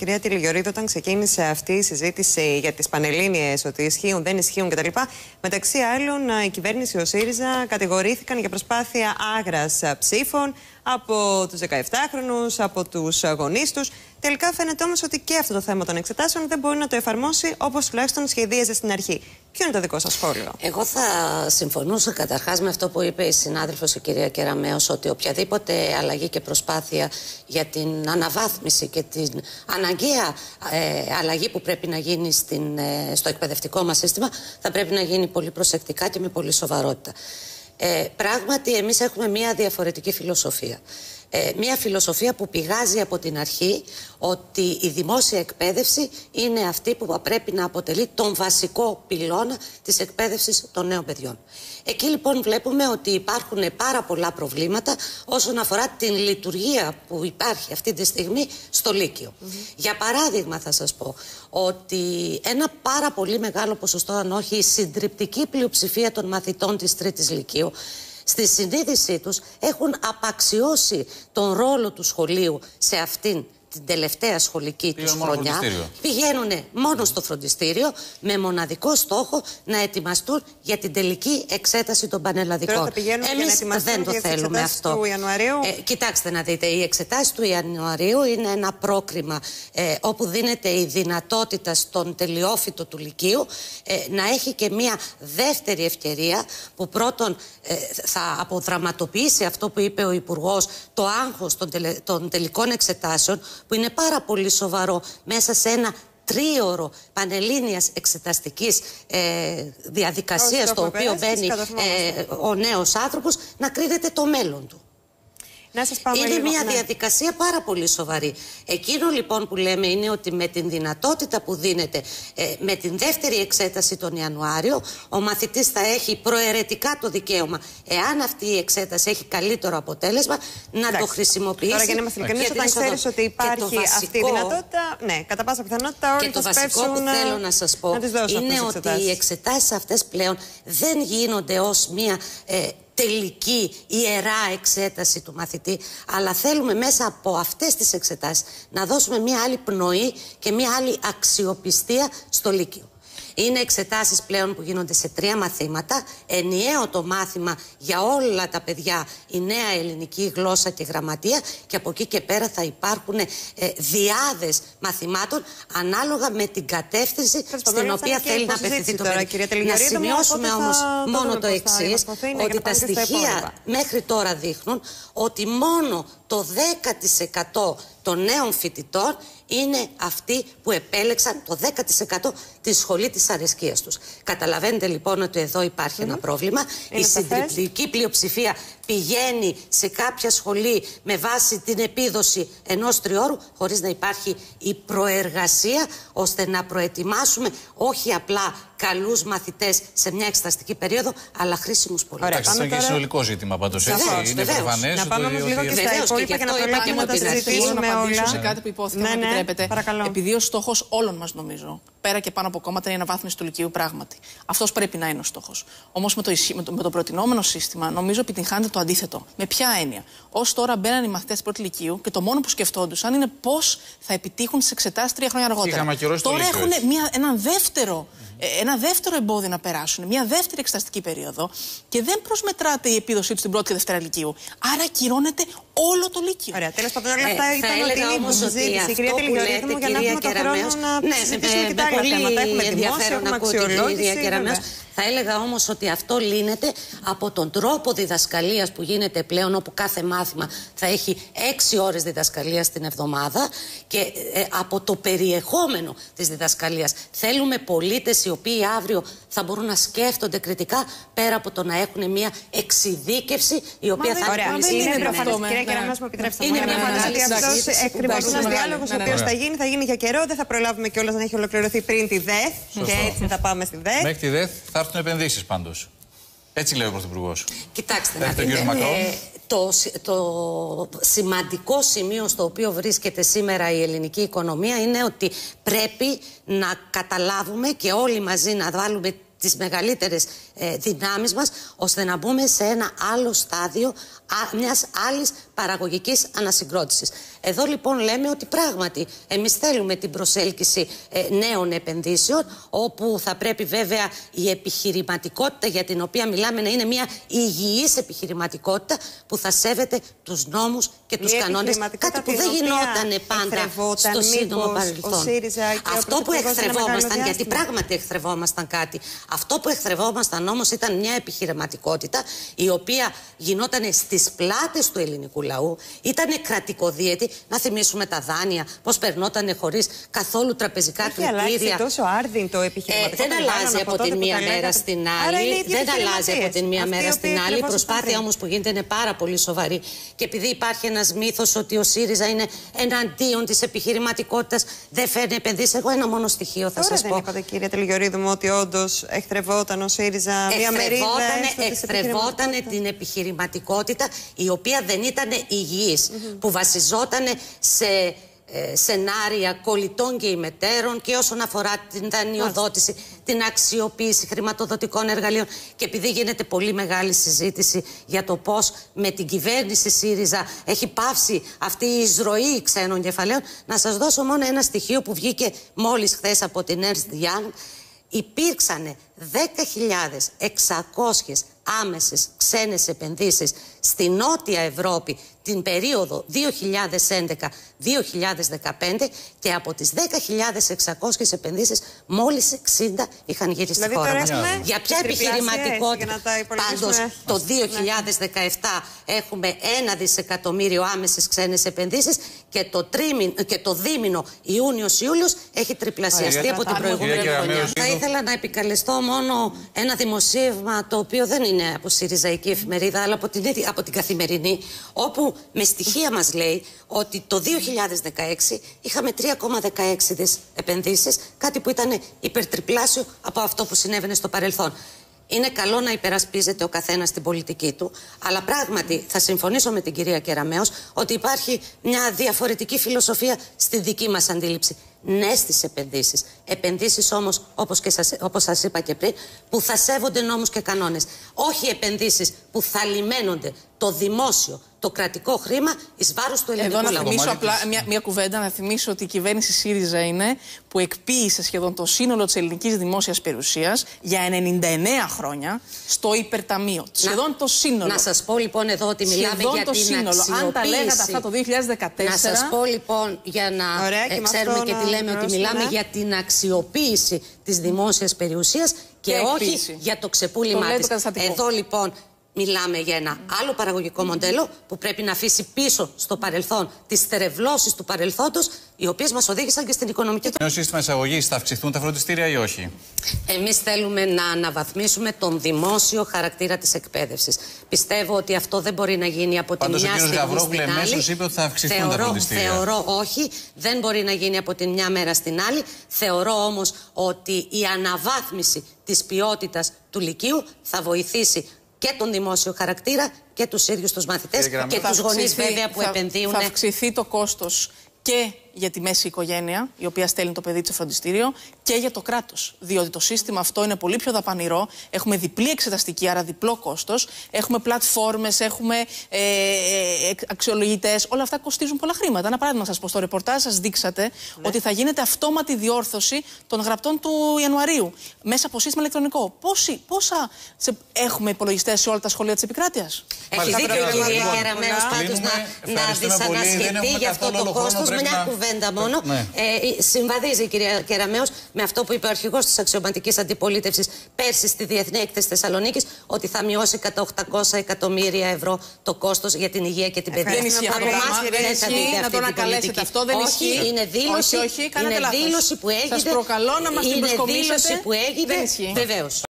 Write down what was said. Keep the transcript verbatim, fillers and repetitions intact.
κυρία Τηλιγιορρίδου, όταν ξεκίνησε αυτή η συζήτηση για τις Πανελλήνιες, ότι ισχύουν, δεν ισχύουν κτλ., μεταξύ άλλων, η κυβέρνηση, ο ΣΥΡΙΖΑ, κατηγορήθηκαν για προσπάθεια άγρας ψήφων από τους δεκαεπτάχρονους, από τους γονείς τους. Τελικά φαίνεται όμως ότι και αυτό το θέμα των εξετάσεων δεν μπορεί να το εφαρμόσει όπως τουλάχιστον σχεδίαζε στην αρχή. Ποιο είναι το δικό σας σχόλιο? Εγώ θα συμφωνούσα καταρχάς με αυτό που είπε η συνάδελφος η κυρία Κεραμέως, ότι οποιαδήποτε αλλαγή και προσπάθεια για την αναβάθμιση και την αναγκαία ε, αλλαγή που πρέπει να γίνει στην, ε, στο εκπαιδευτικό μας σύστημα θα πρέπει να γίνει πολύ προσεκτικά και με πολύ σοβαρότητα. Ε, πράγματι, εμείς έχουμε μια διαφορετική φιλοσοφία. Ε, μια φιλοσοφία που πηγάζει από την αρχή ότι η δημόσια εκπαίδευση είναι αυτή που πρέπει να αποτελεί τον βασικό πυλώνα της εκπαίδευσης των νέων παιδιών. Εκεί λοιπόν βλέπουμε ότι υπάρχουν πάρα πολλά προβλήματα όσον αφορά την λειτουργία που υπάρχει αυτή τη στιγμή στο Λύκειο. Mm-hmm. Για παράδειγμα θα σας πω ότι ένα πάρα πολύ μεγάλο ποσοστό, αν όχι η συντριπτική πλειοψηφία των μαθητών της τρίτης Λυκείου, στη συνείδησή τους έχουν απαξιώσει τον ρόλο του σχολείου σε αυτήν την τελευταία σχολική τους χρονιά. Πηγαίνουν μόνο στο φροντιστήριο με μοναδικό στόχο να ετοιμαστούν για την τελική εξέταση των πανελλαδικών. Εμείς δεν το θέλουμε αυτό. Του Ιανουαρίου. Ε, κοιτάξτε να δείτε, η εξετάση του Ιανουαρίου είναι ένα πρόκριμα ε, όπου δίνεται η δυνατότητα στον τελειόφοιτο του Λυκείου ε, να έχει και μια δεύτερη ευκαιρία που πρώτον ε, θα αποδραματοποιήσει αυτό που είπε ο Υπουργός, το άγχος των, τελε, των τελικών εξετάσεων, που είναι πάρα πολύ σοβαρό μέσα σε ένα τρίωρο πανελλήνιας εξεταστικής ε, διαδικασίας στο οποίο μπαίνει ε, ο νέος άνθρωπος να κρίνεται το μέλλον του. Να σας πάμε είναι λίγο, μια ναι. διαδικασία πάρα πολύ σοβαρή. Εκείνο λοιπόν που λέμε είναι ότι με την δυνατότητα που δίνεται ε, με την δεύτερη εξέταση τον Ιανουάριο, ο μαθητής θα έχει προαιρετικά το δικαίωμα, εάν αυτή η εξέταση έχει καλύτερο αποτέλεσμα, να Εντάξει. το χρησιμοποιήσει. Τώρα για να είμαστε ειλικρινείς, όταν ξέρεις ότι υπάρχει βασικό, αυτή η δυνατότητα, ναι, κατά πάσα πιθανότητα όλοι θα σπεύσουν. Και το βασικό που θέλω να σας πω είναι ότι οι εξετάσεις αυτές πλέον δεν γίνονται ως μια ε, τελική ιερά εξέταση του μαθητή, αλλά θέλουμε μέσα από αυτές τις εξετάσεις να δώσουμε μια άλλη πνοή και μια άλλη αξιοπιστία στο Λύκειο. Είναι εξετάσεις πλέον που γίνονται σε τρία μαθήματα, ενιαίο το μάθημα για όλα τα παιδιά, η νέα ελληνική γλώσσα και γραμματεία, και από εκεί και πέρα θα υπάρχουν ε, διάδες μαθημάτων ανάλογα με την κατεύθυνση στην οποία θέλει να απευθυνθεί το παιδί. Να σημειώσουμε όμως μόνο το εξής, ότι τα στοιχεία μέχρι τώρα δείχνουν ότι μόνο το δέκα τοις εκατό των νέων φοιτητών είναι αυτοί που επέλεξαν το δέκα τοις εκατό τη σχολή της αρεσκίας τους. Καταλαβαίνετε λοιπόν ότι εδώ υπάρχει mm-hmm. ένα πρόβλημα. Είναι η συντριπτική πλειοψηφία πηγαίνει σε κάποια σχολή με βάση την επίδοση ενός τριώρου, χωρίς να υπάρχει η προεργασία ώστε να προετοιμάσουμε όχι απλά καλούς μαθητές σε μια εξεταστική περίοδο, αλλά χρήσιμους πολίτες. Εντάξει, αυτό είναι και συνολικό ζήτημα πάντως. Είναι προφανές. Να πάμε όμως λίγο και στα υπόλοιπα και να προλάβουμε να τα συζητήσουμε όλα. Να απαντήσω σε κάτι που υπόθηκε, αν επιτρέπετε. Επειδή ο στόχος όλων μας, νομίζω, πέρα και πάνω από κόμματα, είναι η αναβάθμιση του Λυκείου, πράγματι. Αυτός πρέπει να είναι ο στόχος. Όμως με το, με, το, με το προτινόμενο σύστημα, νομίζω επιτυγχάνεται το αντίθετο. Με ποια έννοια? Ως τώρα μπαίναν οι μαθητές πρώτη Λυκείου και το μόνο που σκεφτόντουσαν είναι πώς θα επιτύχουν τις εξετάσεις τρία χρόνια αργότερα. Τώρα έχουν μια, έναν δεύτερο. Ένα δεύτερο εμπόδιο να περάσουν, μια δεύτερη εξεταστική περίοδο και δεν προσμετράται η επίδοσή του στην πρώτη και δευτέρα Λυκείου. Άρα ακυρώνεται όλο το Λύκειο. Ωραία, τέλος πάντων, όλα αυτά ήταν ότι συζήτηση. Η κυρία Τηλιγιορρίδου, για να έχουμε τον χρόνο να συζητήσουμε και τα άλλα θέματα. Έχουμε δημόσιο, έχουμε αξιολόγηση. Θα έλεγα όμως ότι αυτό λύνεται από τον τρόπο διδασκαλίας που γίνεται πλέον, όπου κάθε μάθημα θα έχει έξι ώρες διδασκαλίας την εβδομάδα, και ε, από το περιεχόμενο της διδασκαλίας. Θέλουμε πολίτες οι οποίοι αύριο θα μπορούν να σκέφτονται κριτικά, πέρα από το να έχουν μια εξειδίκευση η οποία θα είναι πολύ σημαντική. Είναι προφανές, κυρία Κεραμέως, μου επιτρέψτε. Είναι προφανές ότι αυτός ακριβώς ένας διάλογος ο οποίος θα γίνει, θα γίνει για καιρό. Δεν θα προλάβουμε κιόλας να έχει ολοκληρωθεί πριν τη ΔΕΘ. Και έτσι θα πάμε στη ΔΕΘ. Μέχρι τη ΔΕΘ θα έρθουν επενδύσεις πάντως. Έτσι λέει ο Πρωθυπουργός. Κοιτάξτε, να δείτε, ε, το, το σημαντικό σημείο στο οποίο βρίσκεται σήμερα η ελληνική οικονομία είναι ότι πρέπει να καταλάβουμε και όλοι μαζί να βάλουμε τις μεγαλύτερες ε, δυνάμεις μας, ώστε να μπούμε σε ένα άλλο στάδιο α, μιας άλλης παραγωγικής ανασυγκρότησης. Εδώ λοιπόν λέμε ότι πράγματι εμείς θέλουμε την προσέλκυση ε, νέων επενδύσεων, όπου θα πρέπει βέβαια η επιχειρηματικότητα για την οποία μιλάμε να είναι μια υγιής επιχειρηματικότητα που θα σέβεται τους νόμους και τους κανόνες, κάτι που δεν γινόταν πάντα στο σύντομο παρελθόν. Αυτό που εχθρευόμασταν, γιατί πράγματι εχθρευόμασταν κάτι, αυτό που εχθρευόμασταν όμως ήταν μια επιχειρηματικότητα η οποία γινόταν στις πλάτες του ελληνικού λαού, ήταν κρατικοδίαιτη. Να θυμίσουμε τα δάνεια, πώς περνόταν χωρίς καθόλου τραπεζικά κριτήρια. Έχει αλλάξει τόσο άρδιν το επιχειρηματικό. Ε, δεν αλλάζει από την μία μέρα στην άλλη. Δεν αλλάζει από την μία μέρα στην άλλη. Η προσπάθεια όμως που γίνεται είναι πάρα πολύ σοβαρή. Και επειδή υπάρχει ένας μύθος ότι ο ΣΥΡΙΖΑ είναι εναντίον της επιχειρηματικότητας, δεν φέρνει επενδύσεις. Εγώ ένα μόνο στοιχείο θα σας πω. Δεν είπατε, κύριε Τελιγιορίδου, μου ότι όντως εχθρευόταν ο ΣΥΡΙΖΑ μια μερίδα. Εχθρευόταν την επιχειρηματικότητα, η οποία δεν ήταν υγιής, mm-hmm. που βασιζόταν σε ε, σενάρια κολλητών και ημετέρων και όσον αφορά την δανειοδότηση, mm-hmm. την αξιοποίηση χρηματοδοτικών εργαλείων. Και επειδή γίνεται πολύ μεγάλη συζήτηση για το πώς με την κυβέρνηση ΣΥΡΙΖΑ έχει πάυσει αυτή η εισρωή ξένων κεφαλαίων, να σας δώσω μόνο ένα στοιχείο που βγήκε μόλις χθες από την Ernst Young. Υπήρξαν δέκα χιλιάδες εξακόσιες άμεσες ξένες επενδύσεις στη Νότια Ευρώπη την περίοδο δύο χιλιάδες έντεκα με δύο χιλιάδες δεκαπέντε και από τις δέκα χιλιάδες εξακόσιες επενδύσεις μόλις εξήντα είχαν γυρίσει στη χώρα μας. Για ποια επιχειρηματικότητα? Πάντως το δύο χιλιάδες δεκαεπτά έχουμε ένα δισεκατομμύριο άμεσες ξένες επενδύσεις και το, τρίμην, και το δίμηνο Ιούνιος-Ιούλιος έχει τριπλασιαστεί από την προηγούμενη χρονιά. Θα ήθελα να επικαλεστώ μόνο ένα δημοσίευμα το οποίο δεν είναι από ΣΥΡΙΖΑϊκή εφημερίδα, αλλά από την, από την Καθημερινή, όπου με στοιχεία μας λέει ότι το δύο χιλιάδες δεκαέξι είχαμε τρία κόμμα δεκαέξι δις επενδύσεις, κάτι που ήταν υπερτριπλάσιο από αυτό που συνέβαινε στο παρελθόν. Είναι καλό να υπερασπίζεται ο καθένας την πολιτική του, αλλά πράγματι θα συμφωνήσω με την κυρία Κεραμέως ότι υπάρχει μια διαφορετική φιλοσοφία στη δική μας αντίληψη. Ναι στις επενδύσεις. Επενδύσεις όμως, όπως, και σας, όπως σας είπα και πριν, που θα σέβονται νόμους και κανόνες. Όχι επενδύσεις που θα λιμένονται το δημόσιο, το κρατικό χρήμα εις βάρος του ελληνικού λαού. Εδώ να θυμίσω απλά μια, μια κουβέντα, να θυμίσω ότι η κυβέρνηση ΣΥΡΙΖΑ είναι που εκποίησε σχεδόν το σύνολο της ελληνικής δημόσιας περιουσίας για ενενήντα εννέα χρόνια στο υπερταμείο. Να, σχεδόν το σύνολο. Να σας πω λοιπόν εδώ ότι μιλάμε σχεδόν για το την σύνολο. Αξιοποίηση. Αν τα λέγατε αυτά το δύο χιλιάδες δεκατέσσερα... Να σας πω λοιπόν, για να Ωραία, ε, ξέρουμε και τι λέμε, ότι μιλάμε για την αξιοποίηση της δημόσιας περιουσίας και, και όχι για το ξεπούλημά της. Εδώ λοιπόν μιλάμε για ένα άλλο παραγωγικό μοντέλο που πρέπει να αφήσει πίσω στο παρελθόν τις στερευλώσεις του παρελθόντος, οι οποίες μας οδήγησαν και στην οικονομική. Το νέο σύστημα εισαγωγής, θα αυξηθούν τα φροντιστήρια ή όχι? Εμείς θέλουμε να αναβαθμίσουμε τον δημόσιο χαρακτήρα της εκπαίδευσης. Πιστεύω ότι αυτό δεν μπορεί να γίνει από τη μια στιγμή στην άλλη. Πάντως ο κ. Γαβρόγλου εμέσως είπε ότι θα αυξηθούν θεωρώ, τα φροντιστήρια. Θεωρώ όχι, δεν μπορεί να γίνει από τη μια μέρα στην άλλη. Θεωρώ όμως ότι η αναβάθμιση της ποιότητας του Λυκείου θα βοηθήσει και τον δημόσιο χαρακτήρα και τους ίδιους τους μαθητές και τους γονείς βέβαια που θα, επενδύουν. Θα αυξηθεί το κόστος και για τη μέση οικογένεια, η οποία στέλνει το παιδί της στο φροντιστήριο, και για το κράτος. Διότι το σύστημα αυτό είναι πολύ πιο δαπανηρό. Έχουμε διπλή εξεταστική, άρα διπλό κόστος. Έχουμε πλατφόρμες, έχουμε ε, ε, αξιολογητές. Όλα αυτά κοστίζουν πολλά χρήματα. Ένα παράδειγμα σας πω. Στο ρεπορτάζ σας δείξατε ναι. ότι θα γίνεται αυτόματη διόρθωση των γραπτών του Ιανουαρίου μέσα από σύστημα ηλεκτρονικό. Πόσοι, πόσα σε, έχουμε υπολογιστές σε όλα τα σχολεία της επικράτειας? Έχει δίκιο η κυρία Κεραμέως πάντως να, να δυσανασχετεί γι' αυτό το κόστος με μια κουβέντα μόνο. Ναι. Ε, συμβαδίζει η κυρία Κεραμέως με αυτό που είπε ο αρχηγός της αξιωματικής αντιπολίτευσης πέρσι στη Διεθνή Έκθεση Θεσσαλονίκης, ότι θα μειώσει κατά οκτακόσια εκατομμύρια ευρώ το κόστος για την υγεία και την παιδεία. Δεν ισχύει αυτό το πράγμα. Δεν ισχύει να το ανακαλέσετε αυτό. Δεν όχι, ισχύει. Είναι δήλωση, όχι, όχι, είναι δήλωση που έγινε. Σας προκαλώ να μας την προσκομίσετε. Είναι δήλωση που έγινε. Βεβαίως.